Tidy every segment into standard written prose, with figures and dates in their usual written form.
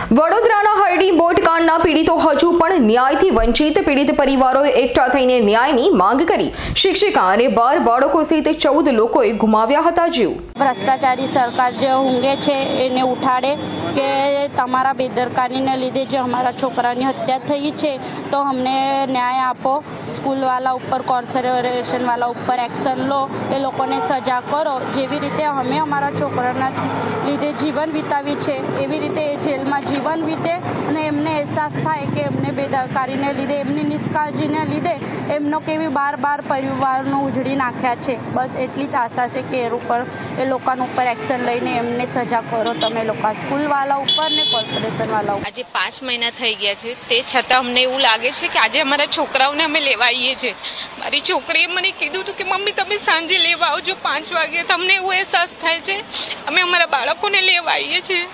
વડોદરાના હરડી બોટ કાંડના પીડિતો હજુ પણ ન્યાયથી વંચિત પીડિત પરિવારોએ એકઠા થઈને ન્યાયની માંગ કરી। શિક્ષિકા અને 12 બાળકો સહિત 14 લોકોએ ગુમાવ્યા હતા જીવ। ભ્રષ્ટાચારી સરકાર જે ઊંઘે છે એને ઉઠાડે કે તમારા બેદરકારીને લીધે જે અમારા છોકરાની હત્યા થઈ છે તો અમને ન્યાય આપો। સ્કૂલવાળા ઉપર કોર્પોરેશનવાળા ઉપર એક્શન લો, એ લોકોને સજા કરો। જેવી રીતે અમે અમારા છોકરાના લીધે જીવન વિતાવી છે એવી રીતે એ જેલમાં જીવન વીતે અને એમને અહેસાસ થાય કે એમને બેદરકારીને લીધે એમની નિષ્કાળજીને લીધે એમનો કેવી બાર પરિવારનો ઉજળી નાખ્યા છે। બસ એટલી જ આશા છે કે એ લોકોના ઉપર એક્શન લઈને એમને સજા કરો તમે લોકો, સ્કૂલવાળા ઉપર ને કોર્પોરેશનવાળા ઉપર। આજે 5 મહિના થઈ ગયા છે, તે છતાં અમને એવું લાગે છે કે આજે અમારા છોકરાઓને અમે લેવા આવીએ છીએ। મારી છોકરીએ મને કીધું હતું કે મમ્મી તમે સાંજે લેવા આવજો 5 વાગે। તમને એવો અહેસાસ થાય છે અમે અમારા બાળકોને લેવા આવીએ છીએ।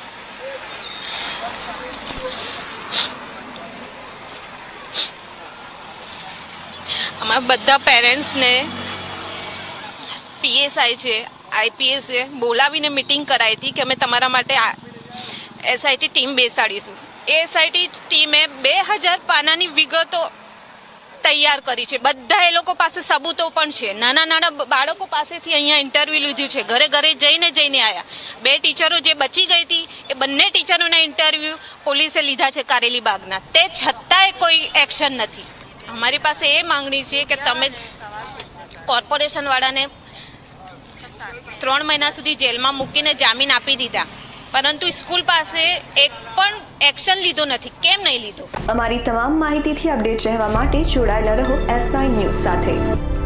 અમારા બધા પેરેન્ટ્સને પીએસઆઈ છે, આઈપીએસ છે, બોલાવીને મીટિંગ કરાવી હતી કે અમે તમારા માટે એસઆઈટી ટીમ બેસાડીશું। એ એસઆઈટી ટીમે 2000 પાનાની વિગતો તૈયાર કરી છે। બધા એ લોકો પાસે સબૂતો પણ છે। નાના બાળકો પાસેથી અહીંયા ઇન્ટરવ્યુ લીધું છે, ઘરે જઈને આવ્યા। 2 ટીચરો જે બચી ગઈ હતી એ બંને ટીચરોના ઇન્ટરવ્યુ પોલીસે લીધા છે કારેલી બાગના, તે છતાંય કોઈ એક્શન નથી। અમારી પાસે એ માંગણી છે કે તમે કોર્પોરેશન વાળાને 3 મહિના સુધી જેલમાં મૂકીને જામીન આપી દીધા, પરંતુ સ્કૂલ પાસે એક પણ એક્શન લીધો નથી। કેમ નહીં લીધો? અમારી તમામ માહિતીથી અપડેટ રહેવા માટે જોડાયેલા રહો S9 ન્યૂઝ સાથે।